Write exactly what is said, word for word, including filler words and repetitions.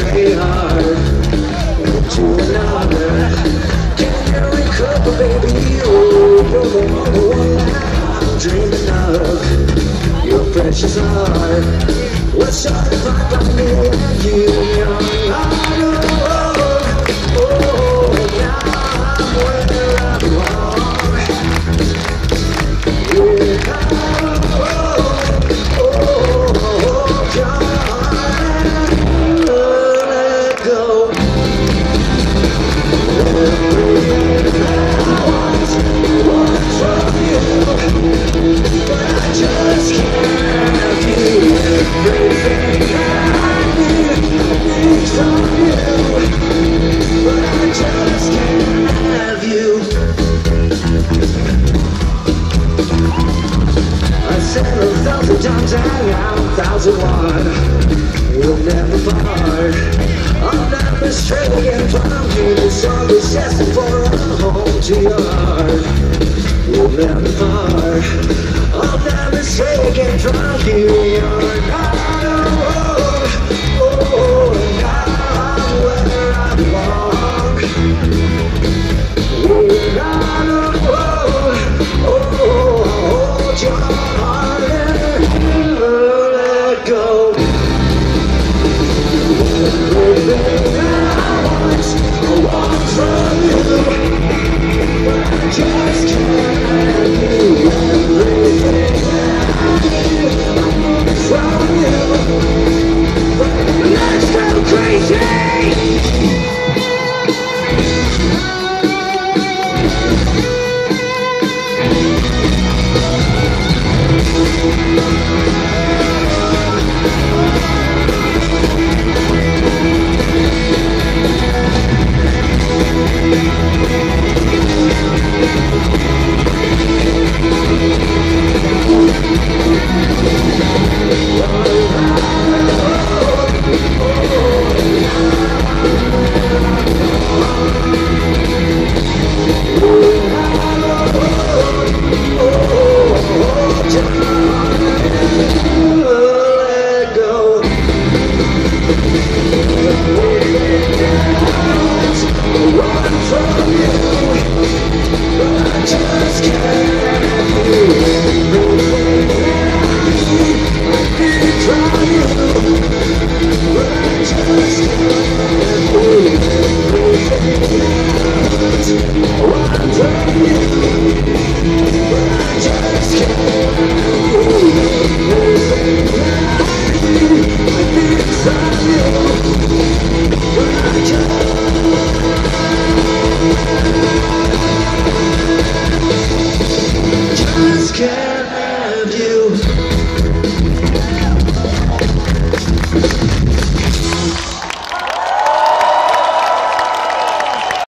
straight heart to another. Can you recover, baby? Oh, you're the only one I'm dreaming of. Your precious heart was shot by me and you. Young heart, oh, oh, and now I'm where I belong. Yeah, oh, oh, oh, God, let go. Everything I want, want from you, but I just can't have you. Everything I need, need from you, but I just can't have you. I said a thousand times and I'm a thousand one. We'll never part. I'll never stray again from you. This song is destined for a home to your heart. We'll never part. I'll never stray again from you. You're not alone. Oh, and I'm where I belong. We're not alone. Oh, hold your heart and let go. Everything I want, I want from you, but I just can't have you. Everything I need, I need from you, but let's go crazy. Just can't